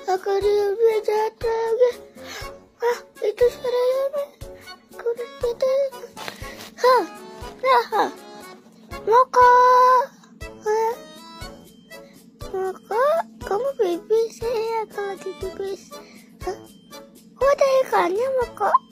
Aku dia jatuh lagi. Ah, itu suaranya nih. Aku udah jatuh. Hah, nah, Moko. Hah? Moko, kamu pipis ya? Aku lagi pipis. Hah? Kok ada ikannya, Moko?